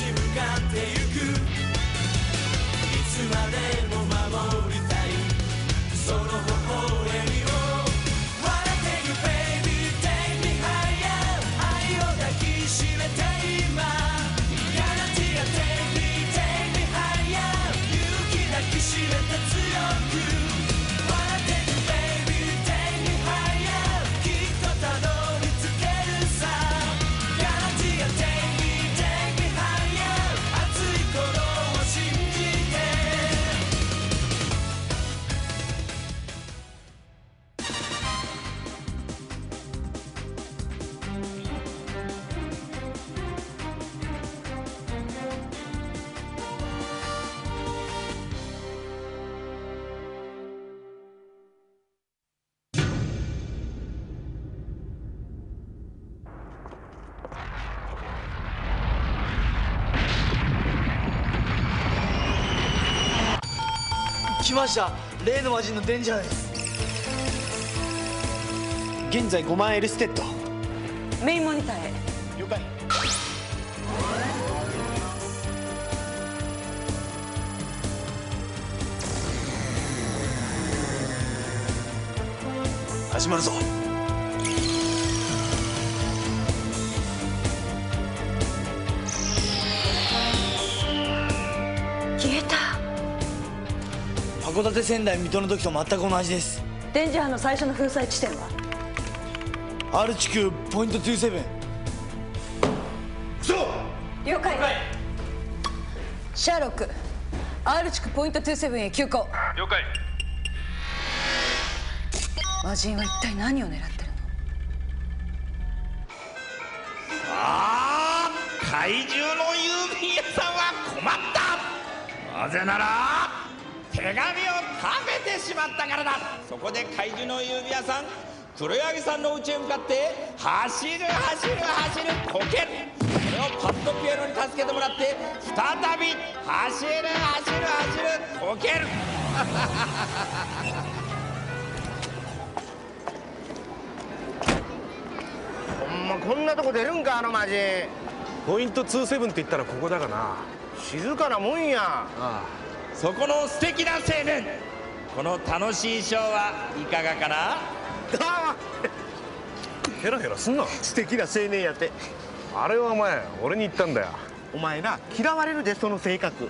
ち向かってゆくいつまでも守りたいその微笑みを笑ってる Baby Take me higher 愛を抱きしめて今ギャランティーが Take me Take me higher 勇気抱きしめて強く笑ってる Baby Take me higher きっとたどり着けるさギャランティーが Take me Take me higher 熱い鼓動を信じて来ました。例の魔人のデンジャーです。現在5万エルステッド。 メインモニターへ。 了解。始まるぞ。 消えた。 函館仙台水戸の時と全く同じです。 電磁波の最初の封鎖地点は R 地区ポイント27。そう了解。シャーロック R 地区ポイント27へ急行。 了解。 魔人は一体何を狙ってるの？ ああ、怪獣の郵便屋さんは困った。なぜなら手紙を食べてしまったからだ。そこで怪獣の郵便屋さん黒柳さんの家へ向かって走る走る走るこける。それをパッドピエロに助けてもらって再び走る走る走るこけるほんまこんなとこ出るんかあのマジ。 ポイント27って言ったらここだがな。 静かなもんや。 ああ、そこの素敵な青年、この楽しいショーはいかがかな。 あヘラヘラすんな。 素敵な青年やって。 あれはお前俺に言ったんだよ。 お前な嫌われるでその性格。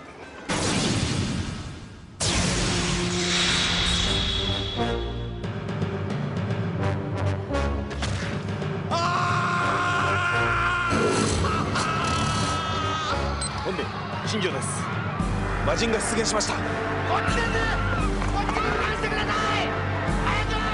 本部新庄です。魔人が出現しました。 こっちです。こっちに返してください。早く。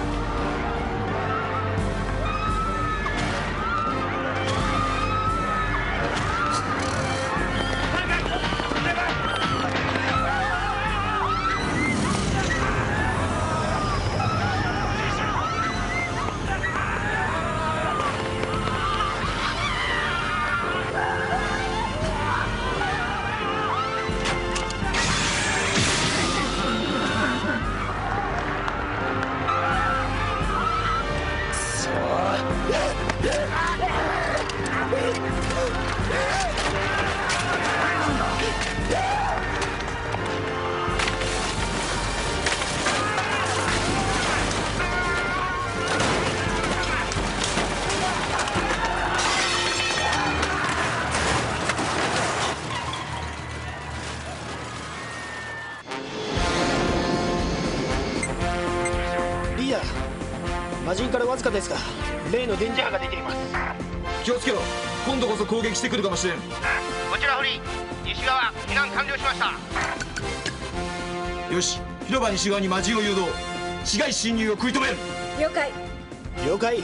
リーダー、魔人からわずかですが例の電磁波が出ています。 気をつけろ。今度こそ攻撃してくるかもしれん。 こちら堀西側避難完了しました。 よし、広場西側に魔人を誘導。市街侵入を食い止める。 了解。 了解。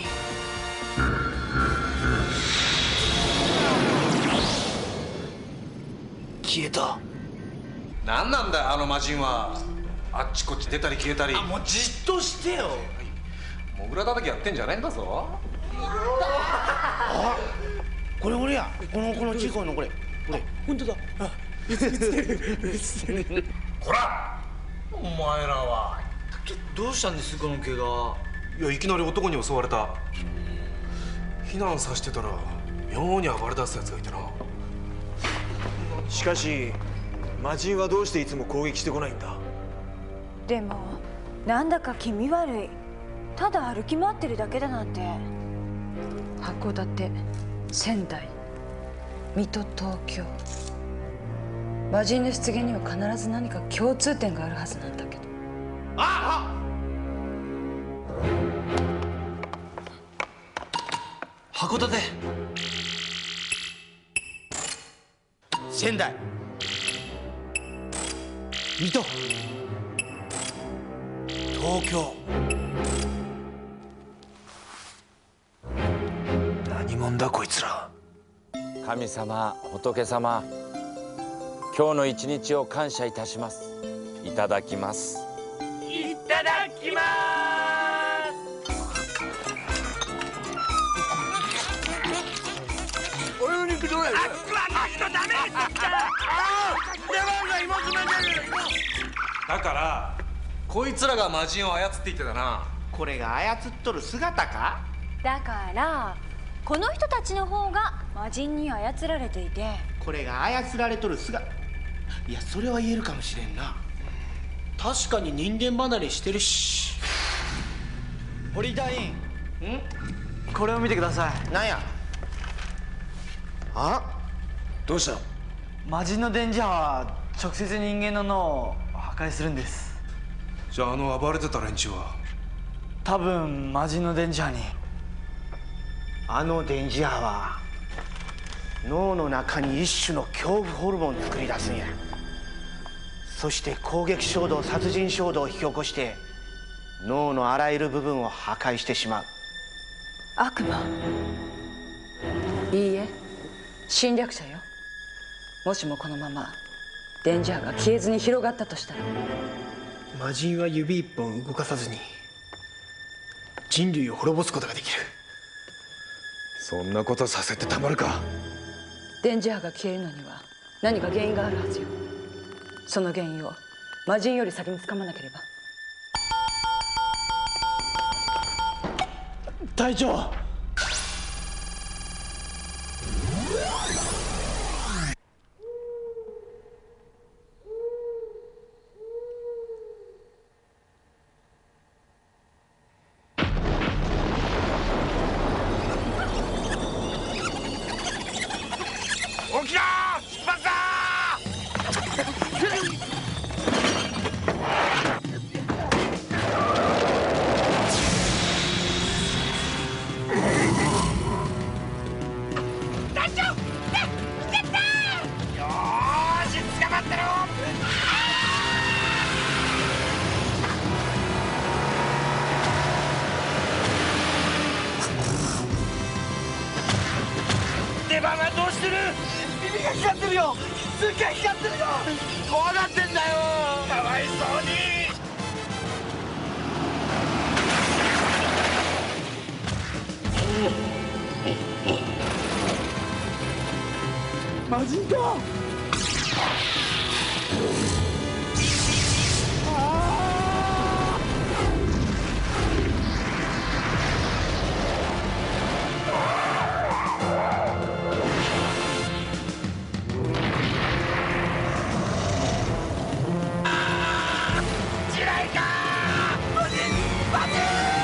消えた。 何なんだよあの魔人は。あっちこっち出たり消えたり。 もうじっとしてよ。 モグラ叩きやってんじゃないんだぞ。 あ、これ俺や。この小さいのこれ。 本当だ。 こらお前らは。 どうしたんですこの怪我。 いやいきなり男に襲われた。避難させてたら妙に暴れ出すやつがいてな。 しかし魔人はどうしていつも攻撃してこないんだ？ でもなんだか気味悪い。ただ歩き回ってるだけだなんて。 函館、仙台、水戸、東京。魔人の出現には必ず何か共通点があるはずなんだけど。 函館、仙台、水戸、東京。何者だこいつら。 神様、仏様、今日の一日を感謝いたします。いただきます。 いただきます。 俺の肉どうやる？ あの人ダメですって。レバーが芋詰めてる。 だからこいつらが魔人を操って言ってたな。 これが操っとる姿か？ だからこの人たちの方が魔人に操られていて、 これが操られとる姿。いや、それは言えるかもしれんな。 確かに人間離れしてるし。堀隊員、これを見てください。 なんや？あ？ どうした？ 魔人の電磁波は直接人間の脳を破壊するんです。 じゃあ暴れてた連中は？ 多分魔人の電磁波に。 あの電磁波は脳の中に一種の恐怖ホルモンを作り出すんや。そして攻撃衝動、殺人衝動を引き起こして脳のあらゆる部分を破壊してしまう。 悪魔？いいえ、侵略者よ。もしもこのまま電磁波が消えずに広がったとしたら。 魔人は指一本動かさずに人類を滅ぼすことができる。 そんなことさせてたまるか。 電磁波が消えるのには何か原因があるはずよ。その原因を魔人より先につかまなければ。 隊長、 起きろ！出発だ！団長！来てった！よーし、捕まってろ！出番はどうしてる？耳が光ってるよ！すっげえ光ってるよ！怖がってんだよ！かわいそうに！ 魔人か。 地雷か！魔人！魔人！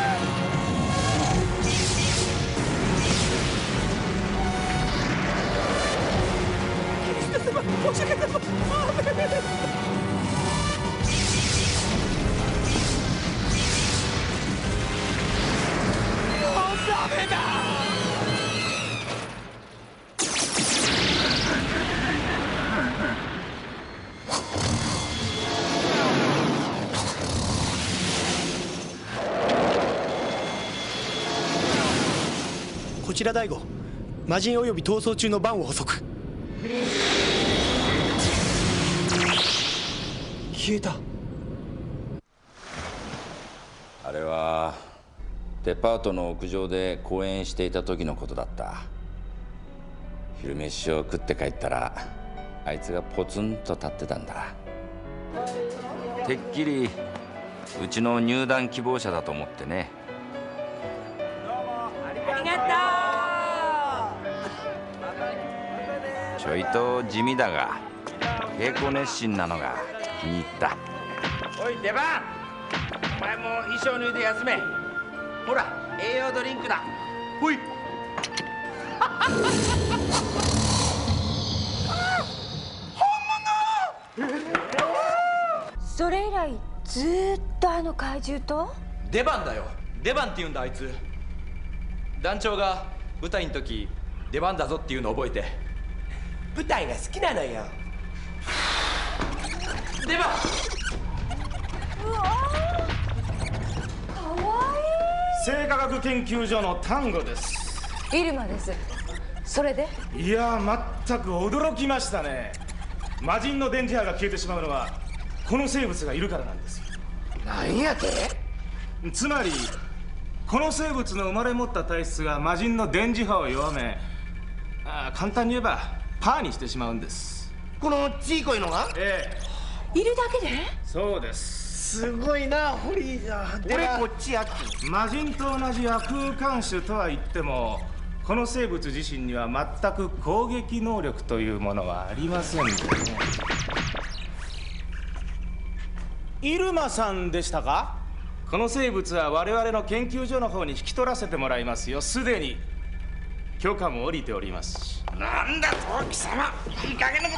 こちら大吾、魔人及び逃走中のバンを捕捉。消えた。 あれはデパートの屋上で講演していた時のことだった。昼飯を食って帰ったらあいつがポツンと立ってたんだ。てっきりうちの入団希望者だと思ってね。 ありがとう！ ちょいと地味だが稽古熱心なのが気に入った。おい出番、お前も衣装脱いで休め。ほら栄養ドリンクだ。ほい。 それ以来ずーっとあの怪獣と？ 出番だよ。出番って言うんだあいつ。団長が舞台の時出番だぞっていうの覚えて舞台が好きなのよ。出番。 うわー、かわいい。 生化学研究所の丹後です。 入間です。それで？ いや全く驚きましたね。魔人の電磁波が消えてしまうのはこの生物がいるからなんですよ。 なんやて？ つまりこの生物の生まれ持った体質が魔人の電磁波を弱め、簡単に言えばパーにしてしまうんです。 このちいこいのが？ えいるだけで？ そうです。 すごいなホリーだ。俺こっちやって。魔人と同じ夜空間種とは言ってもこの生物自身には全く攻撃能力というものはありませんでね。入間さんでしたか？この生物は我々の研究所の方に引き取らせてもらいますよ。すでに許可も下りておりますし。 なんだと貴様、いい加減なこと。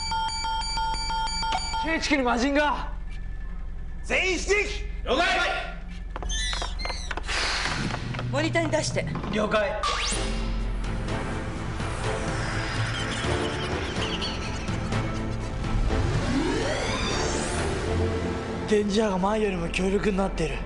ケイチキに魔人が全員指摘。 了解。 モニターに出して。 了解。電磁波が前よりも強力になってる。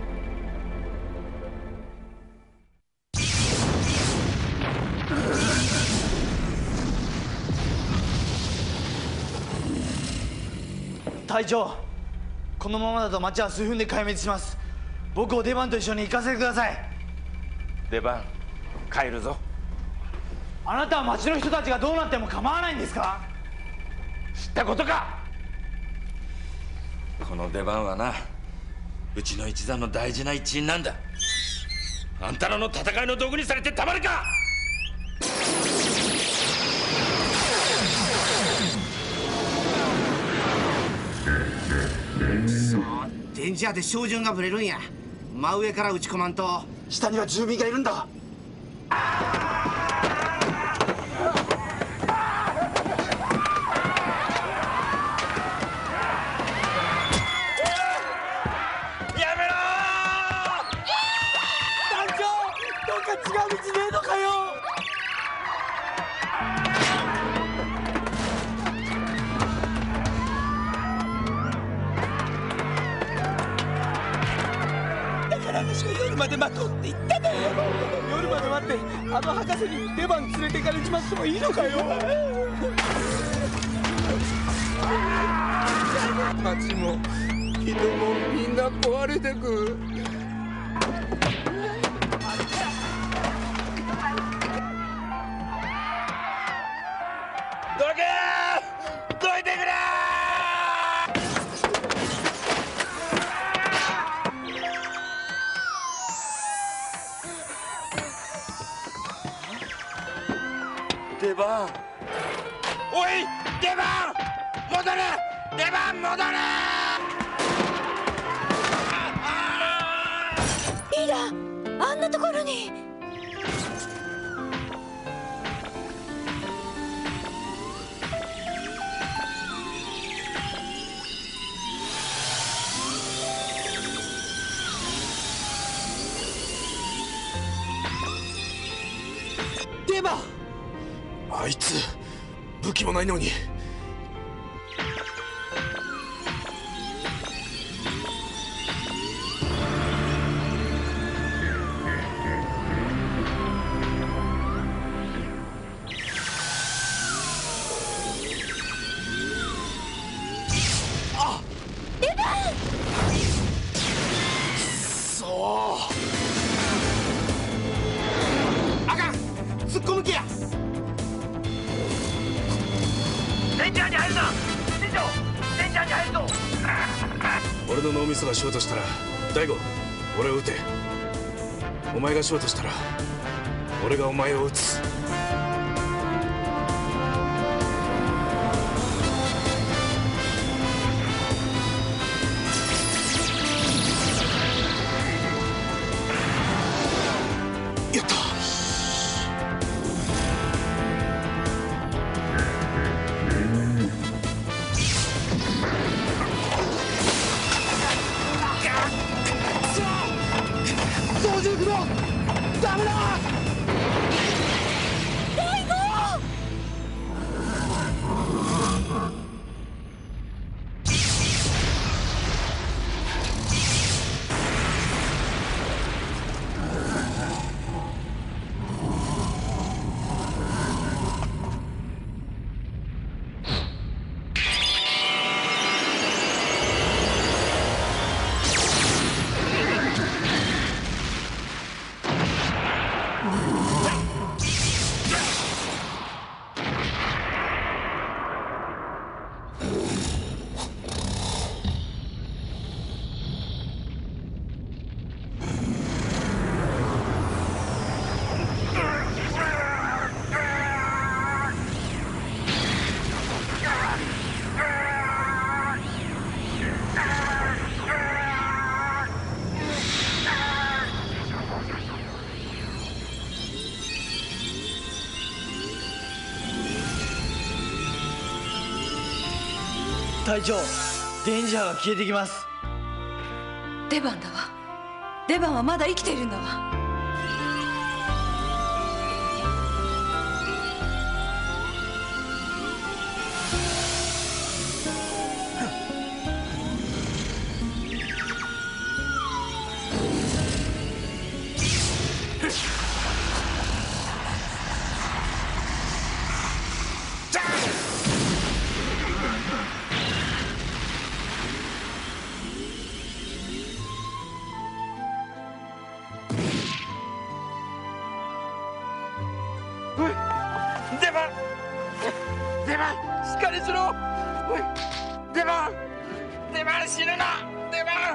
隊長、このままだと町は数分で壊滅します。僕を出番と一緒に行かせてください。 出番帰るぞ。 あなたは町の人たちがどうなっても構わないんですか？ 知ったことか。この出番はな、うちの一座の大事な一員なんだ。あんたらの戦いの道具にされてたまるか。 そう電磁波で照準がぶれるんや。真上から撃ち込まんと。 下には住民がいるんだ。違う道ねえのかよ。だから私は夜まで待とうって言ったんだよ。夜まで待ってあの博士に出番連れて行かれちまってもいいのかよ。 町も人もみんな壊れてく。 出番。おい出番戻れ。出番戻れ。 いいだ、あんなところに。 出番。 あいつ武器もないのに。 あ、出番。 そうあかん、突っ込む気や。 デンジャーに入るな。船長、デンジャーに入るぞ。 俺の脳みそがショートしたら大悟、俺を撃て。お前がショートしたら俺がお前を撃つ。 隊長、デンジャーが消えてきます。 出番だわ。出番はまだ生きているんだわ。 出番しっかりしろ。おい、出番死ぬな。出番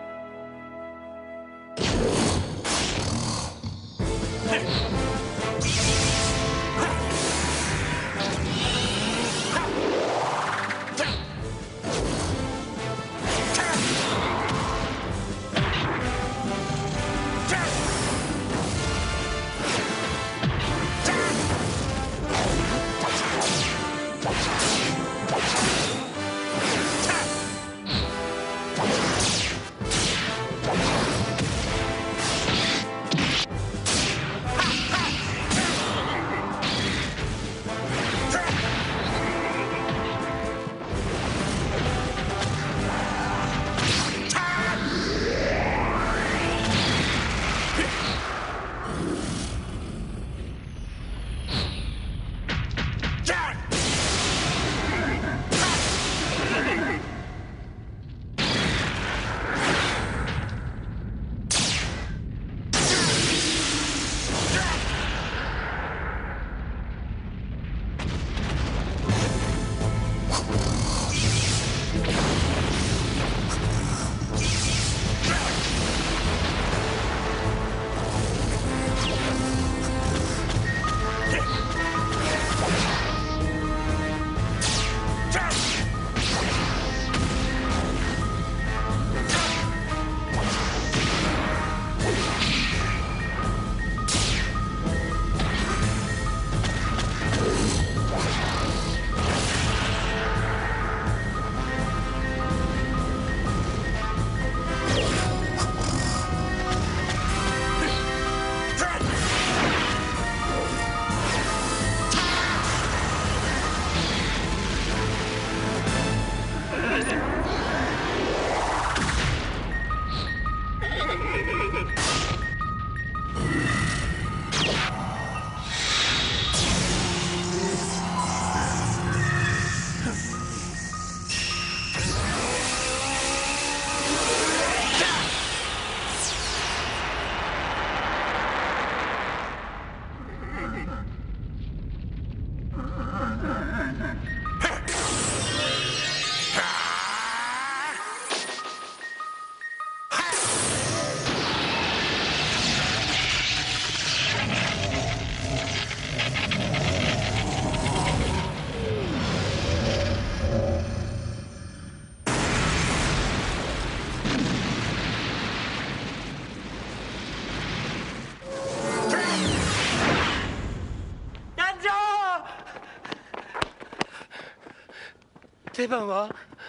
出番は？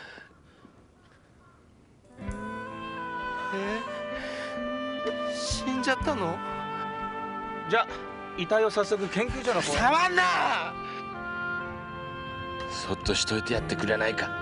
死んじゃったの？ じゃあ遺体を早速研究所の方へ。 触んな！ そっとしといてやってくれないか。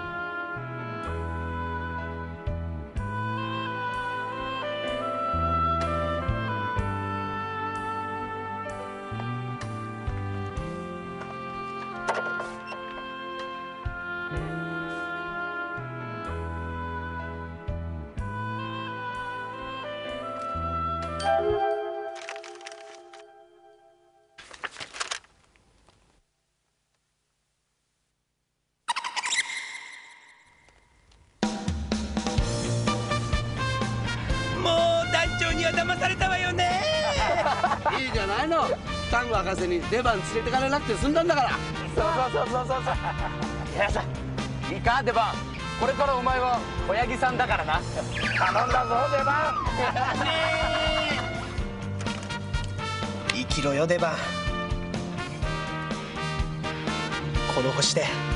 騙されたわよね。 いいじゃないの。タング博士に出番連れてかれなくて済んだんだから。 そういやさ、いいか出番、これからお前は小ヤギさんだからな。頼んだぞ出番。生きろよ出番。この星で